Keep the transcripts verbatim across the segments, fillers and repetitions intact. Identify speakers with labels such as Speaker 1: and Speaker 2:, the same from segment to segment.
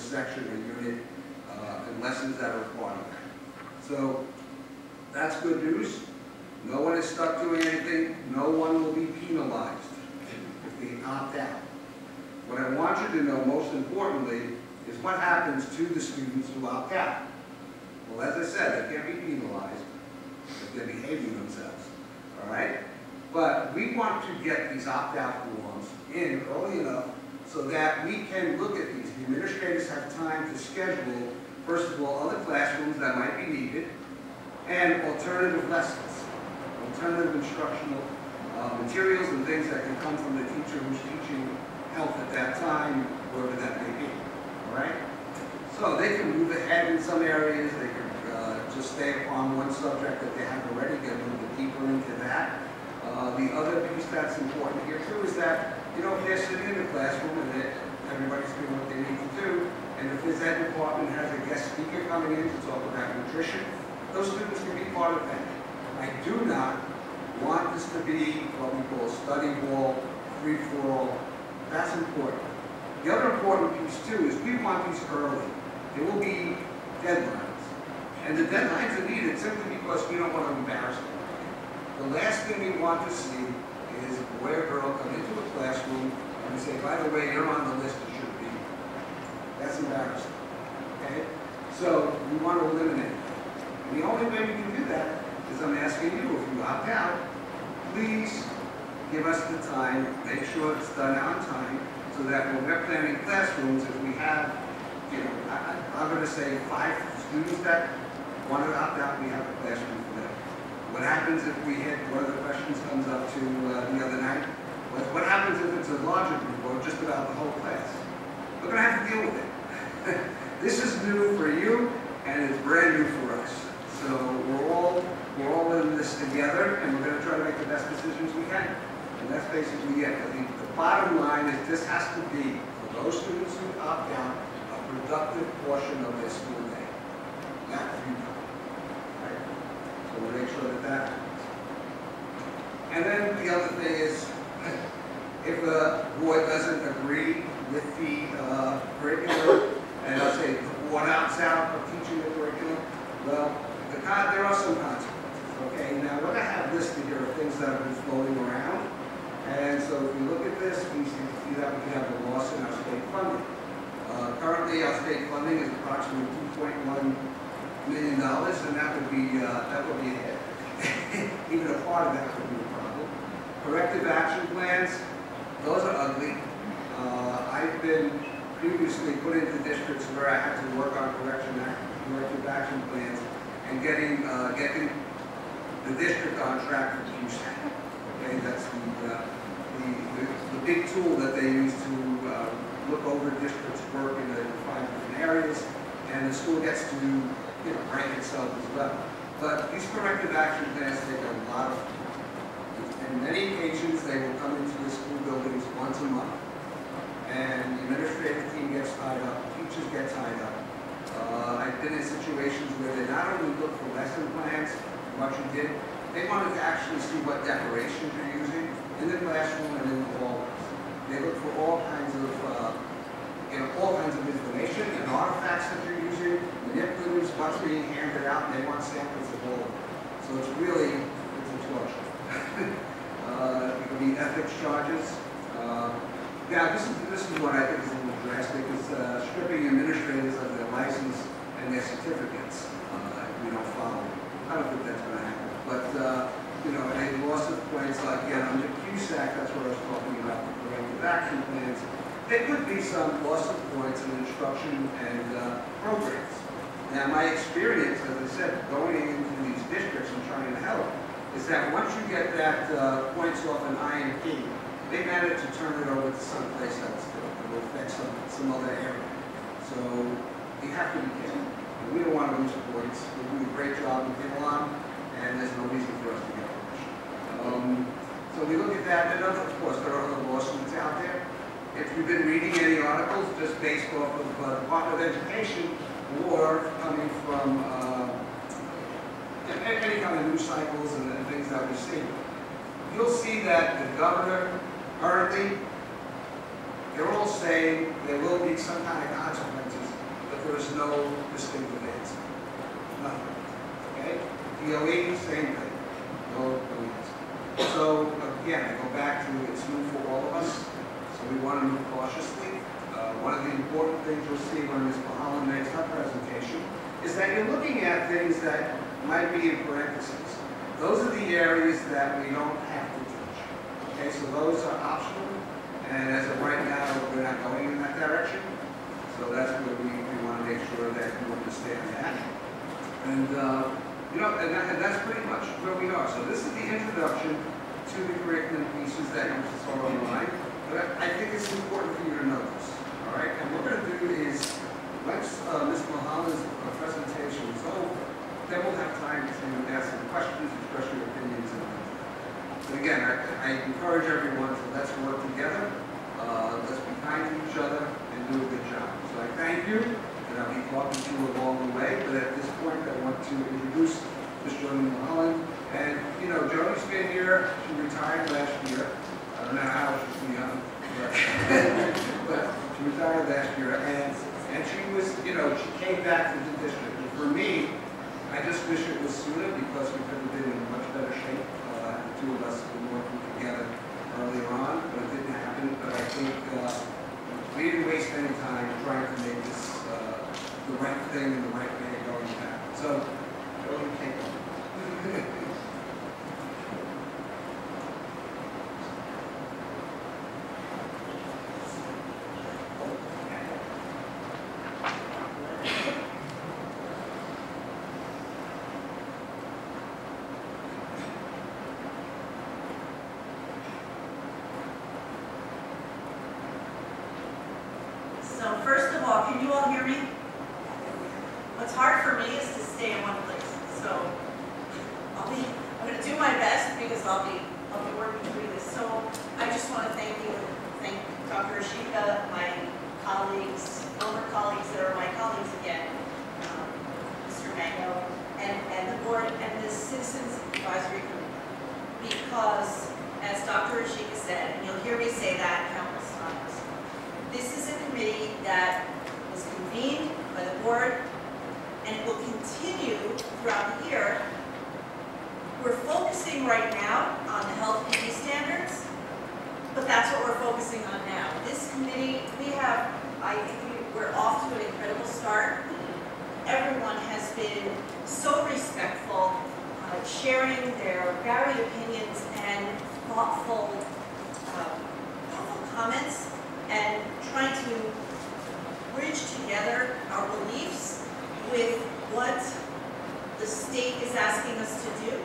Speaker 1: section, a unit, uh, and lessons that are part of that. So that's good news. No one is stuck doing anything. No one will be penalized if they opt out. What I want you to know, most importantly, is what happens to the students who opt out. Well, as I said, they can't be penalized if they're behaving themselves, all right? But we want to get these opt-out forms in early enough so that we can look at these. The administrators have time to schedule, first of all, other classrooms that might be needed, and alternative lessons, alternative instructional uh, materials and things that can come from the teacher who's teaching health at that time, wherever that may be, all right? So they can move ahead in some areas, they can uh, just stay upon one subject that they have already, get a little bit deeper into that. Uh, the other piece that's important here too is that, you know, if they're sitting in the classroom and they, everybody's doing what they need to do, and if this ed department has a guest speaker coming in to talk about nutrition, those students can be part of that. I do not want this to be what we call study hall, free-for-all. That's important. The other important piece too is we want these early. There will be deadlines. And the deadlines are needed simply because we don't want to embarrass them. The last thing we want to see is a boy or girl come into a classroom and say, by the way, you're on the list, you should be. That's embarrassing. Okay? So we want to eliminate it. And the only way we can do that is I'm asking you, if you opt out, please give us the time, make sure it's done on time, so that when we're planning classrooms, if we have, you know, I, I'm going to say five students that want to opt out, we have a classroom for them. What happens if we hit, one of the questions comes up to uh, the other night, what, what happens if it's a larger group or just about the whole class? We're going to have to deal with it. This is new for you, and it's brand new for us. So we're all, we're all in this together, and we're going to try to make the best decisions we can. And that's basically it. I think the bottom line is this has to be, for those students who opt out, a productive portion of their school day. Not futile. Right? So we'll make sure that that happens. And then the other thing is, if a board doesn't agree with the uh, curriculum, and I'll say the board opts out of teaching the curriculum, well, the con there are some consequences. Okay, now what I have listed here are things that have been floating around. And so if you look at this, we see that we have a loss in our state funding. Uh, currently, our state funding is approximately two point one million dollars, and that would be uh, that would be a hit. Even a part of that would be a problem. Corrective action plans, those are ugly. Uh, I've been previously put into districts where I had to work on correction act, corrective action plans and getting uh, getting the district on track for Q S A C. Okay, that's the, uh, the, the, the big tool that they use to uh, look over districts' work in the five different areas, and the school gets to, you know, rank itself as well. But these corrective action plans take a lot of time. In many occasions, they will come into the school buildings once a month, and the administrative team gets tied up, teachers get tied up. Uh, I've been in situations where they not only look for lesson plans, what you did, they wanted to actually see what decorations you're using in the classroom and in the hallways. They look for all kinds of, uh, you know, all kinds of information and artifacts that you're using, manipulatives, what's being handed out, and they want samples of all of it. So it's really, it's a torture. uh, it could be ethics charges. Uh, yeah, this is, this is what I think is a little drastic, is uh, stripping administrators of their license and their certificates uh, if we don't follow it. I don't think that's going to happen. But, uh, you know, a loss of points, like, again, under Q S A C, that's what I was talking about, the corrective action plans. There could be some loss of points in instruction and uh, programs. Now, my experience, as I said, going into these districts and trying to help, is that once you get that uh, points off an I M P, they manage to turn it over to someplace else to will affect some, some other area. So, you have to be careful. We don't want to lose points. We're doing a great job in Kinnelon, and there's no reason for us to get punished. Um, so we look at that, and of course there are other lawsuits out there. If you've been reading any articles just based off of uh, Department of Education or coming from uh, any kind of news cycles and, and things that we see, you'll see that the governor currently, they're all saying there will be some kind of consequences was no distinctive answer. Nothing. Okay? D O E, same thing. No, no answer. So again, I go back to it's new for all of us, so we want to move cautiously. Uh, one of the important things you'll see when Miz Mulholland makes her presentation is that you're looking at things that might be in parentheses. Those are the areas that we don't have to teach. Okay, so those are optional, and as of right now, we're not going in that direction. So that's where we, we want to make sure that you understand that. And, uh, you know, and, that, and that's pretty much where we are. So this is the introduction to the curriculum pieces that you saw online. But I, I think it's important for you to know this. All right, and what we're going to do is, once uh, Miz Mulholland's uh, presentation is over, then we'll have time to ask some questions, express your opinions, and all that. But again, I, I encourage everyone to let's work together, uh, let's be kind to each other, and do a good job. So I thank you, and I'll be talking to you along the way, but at this point I want to introduce Miz Joni Mulholland. And, you know, Joni's been here, she retired last year. I don't know how she's too young, but, but she retired last year, and, and she was, you know, she came back to the district. And for me, I just wish it was sooner because we could have been in much better shape. Uh, the two of us been working together earlier on, but it didn't happen. But I think uh, we didn't waste any time trying to make this uh, the right thing and the right way going back. So, Joni, take it.
Speaker 2: So first of all, can you all hear me? What's hard for me is to stay in one place. So I'll be, I'm going to do my best because I'll be, I'll be working through this. So I just want to thank you, thank Doctor Ashika, my colleagues, former colleagues that are my colleagues again, um, Mister Mango, and, and the board and the Citizens Advisory Committee. Because as Doctor Ashika said, and you'll hear me say that countless times, this is a committee that was convened by the board, and it will continue throughout the year. We're focusing right now on the health P E standards, but that's what we're focusing on now. This committee, we have, I think we, we're off to an incredible start. Everyone has been so respectful, uh, sharing their varied opinions and thoughtful, uh, thoughtful comments, and trying to bridge together our beliefs with what the state is asking us to do,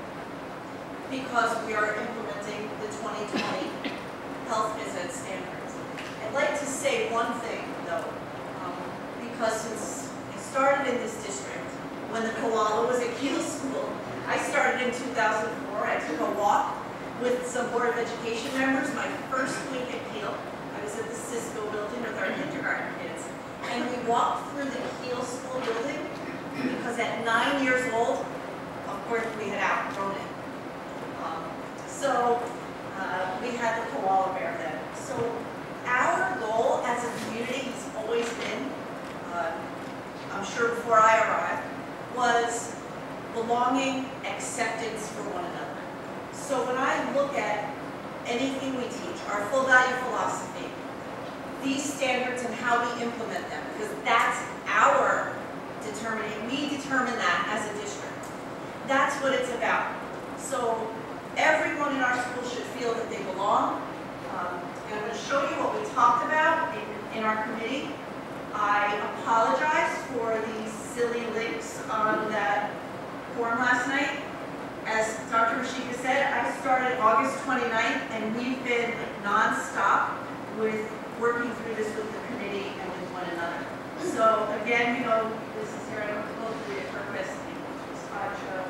Speaker 2: because we are implementing the twenty twenty health visit standards. I'd like to say one thing, though, um, because since I started in this district, when the koala was at Kiel School, I started in two thousand four. I took a walk with some Board of Education members my first week at Kiel. I was at the Cisco building with our kindergarten kids. And we walked through the Kiel School building because at nine years old, of course, we had outgrown it. Um, so uh, we had the koala bear then. So our goal as a community has always been, uh, I'm sure before I arrived, was belonging, acceptance for one another. So when I look at anything we teach, our full value philosophy, these standards and how we implement them, because that's our determining, we determine that as a district. That's what it's about. So everyone in our school should feel that they belong. Um, and I'm going to show you what we talked about in, in our committee. I apologize for these silly links on that form last night. As Doctor Ashika said, I started August twenty-ninth, and we've been non-stop with working through this with the committee and with one another. So again, you know, this is here, I don't go through it for Chris, slideshow.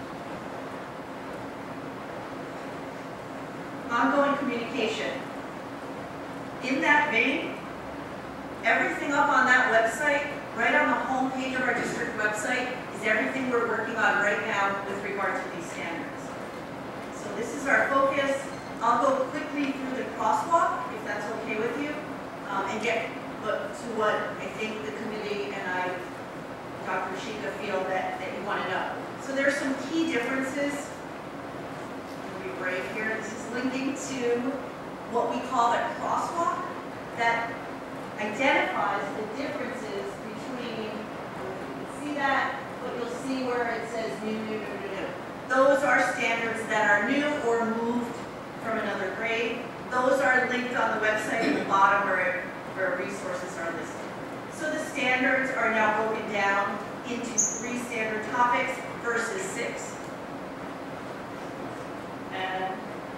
Speaker 2: Ongoing communication. In that vein, everything up on that website, right on the home page of our district website, is everything we're working on right now with regard to these standards. So this is our focus. I'll go quickly through the crosswalk, if that's okay with you, um, and get but to what I think the committee and I, Doctor Shika, feel that, that you want to know. So there are some key differences. I'll be brave here. This is linking to what we call a crosswalk that identifies the differences between, you can see that, but you'll see where it says new, new, new, new, new. Those are standards that are new or moved from another grade. Those are linked on the website at the bottom where, where resources are listed. So the standards are now broken down into three standard topics versus six. And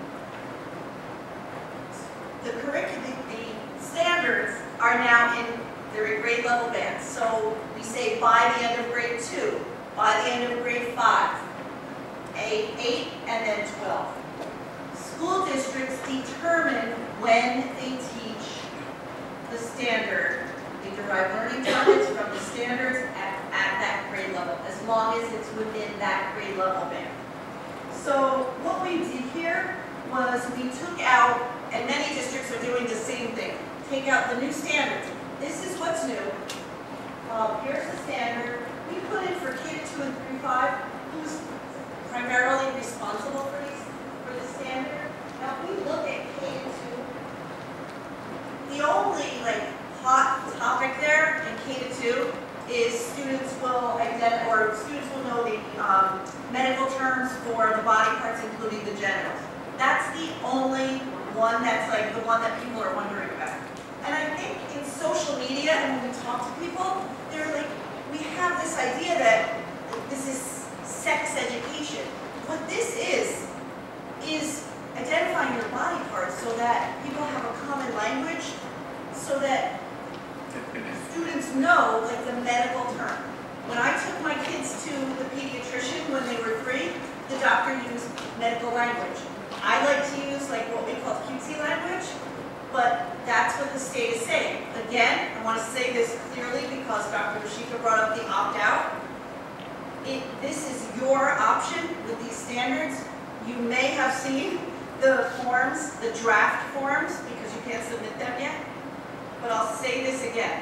Speaker 2: the curriculum, the standards are now in, they're in grade level bands. So we say by the end of grade two, by the end of grade five, eight, eight, and then twelve. School districts determine when they teach the standard. They derive learning targets from the standards at, at that grade level, as long as it's within that grade level band. So what we did here was we took out, and many districts are doing the same thing, take out the new standards. This is what's new. Uh, here's the standard. We put in for K two and three five, who's primarily responsible for these, for the standard. Now, if we look at K two, the only like hot topic there in K two is students will identify, or students will know the um, medical terms for the body parts, including the genitals. That's the only one that's like the one that people are wondering about. And I think in social media and when we talk to people, they're like, we have this idea that this is sex education. What this is, is identifying your body parts so that people have a common language, so that students know like the medical term. When I took my kids to the pediatrician when they were three, the doctor used medical language. I like to use like what we call cutesy language, but that's what the state is saying. Again, I want to say this clearly because Doctor Bashika brought up the opt-out. It, this is your option with these standards. You may have seen the forms, the draft forms, because you can't submit them yet. But I'll say this again.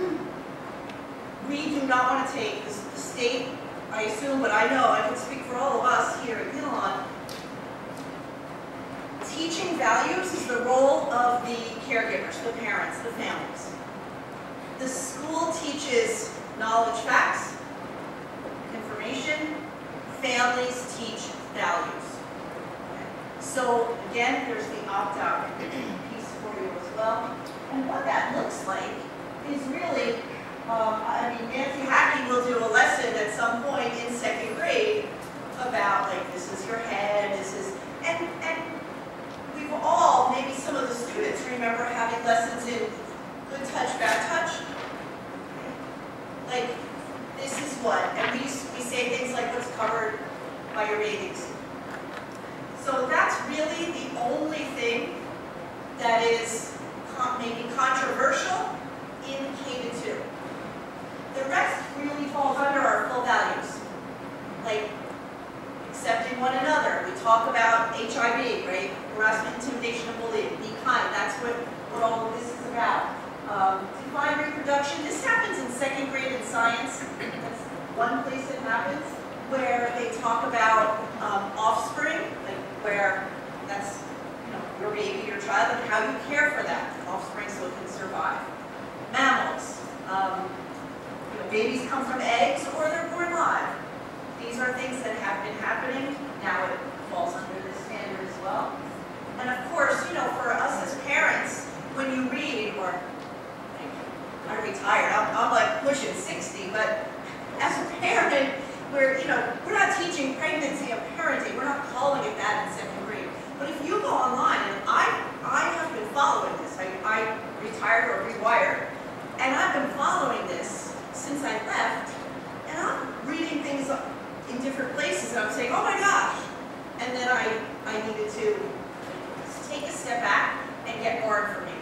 Speaker 2: We do not want to take, this, the state, I assume, but I know, I can speak for all of us here at Kinnelon. Teaching values is the role of the caregivers, the parents, the families. The school teaches knowledge, facts, information. Families teach values. So again, there's the opt-out piece for you as well. And what that looks like is really, um, I mean, Nancy Hackey will do a lesson at some point in second grade about like, this is your head, this is, and, and we've all, maybe some of the students remember having lessons in good touch, bad touch. Like, this is what, and we, we say things like what's covered by your bathing suit. So that's really the only thing that is con maybe controversial in K two. The rest really falls under our full values, like accepting one another. We talk about H I V, right? Harassment, intimidation, and bullying. Be kind. That's what, what all of this is about. Um, define reproduction. This happens in second grade in science. That's one place it happens, where they talk about um, offspring, like where that's, you know, your baby, your child, and how you care for that offspring so it can survive. Mammals. Um, you know, babies come from eggs or they're born live. These are things that have been happening. Now it falls under this standard as well. And of course, you know, for us as parents, when you read, or I'm retired, I'm, I'm like pushing sixty, but as a parent, we're, you know, we're not teaching pregnancy and parenting. We're not calling it that in second grade. But if you go online, and I, I have been following this. I, I retired or rewired, and I've been following this since I left, and I'm reading things in different places, and I'm saying, oh my gosh. And then I, I needed to take a step back and get more information.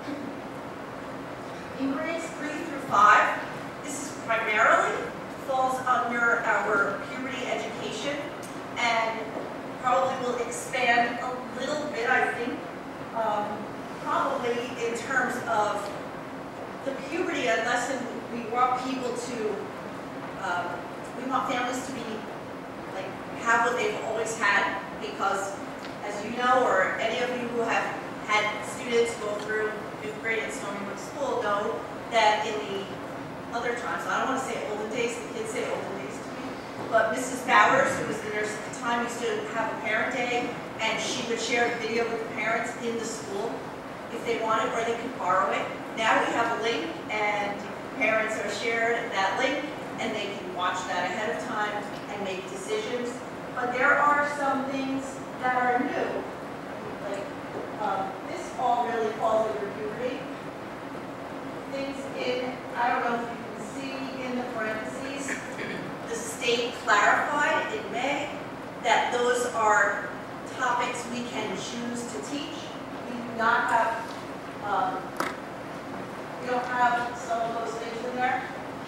Speaker 2: In grades three through five, this is primarily falls under our puberty education and probably will expand a little bit, I think, um, probably in terms of the puberty lesson, we want people to, um, we want families to be, like, have what they've always had, because as you know, or any of you who have had students go through fifth grade at Stony Brook School know that in the other times, I don't want to say olden days, the kids say olden days to me, but Missus Bowers, who was the nurse at the time, used to have a parent day, and she would share a video with the parents in the school if they wanted, or they could borrow it. Now we have a link, and parents are shared that link, and they can watch that ahead of time and make decisions. But there are some things that are new, like um, this all really falls under puberty. Things in, I don't know if you can see in the parentheses, the state clarified in May that those are topics we can choose to teach. We do not have, um, we don't have some of those things in there.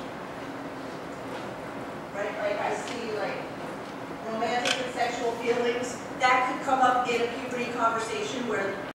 Speaker 2: Right, like I see like romantic and sexual feelings, that could come up in a puberty conversation where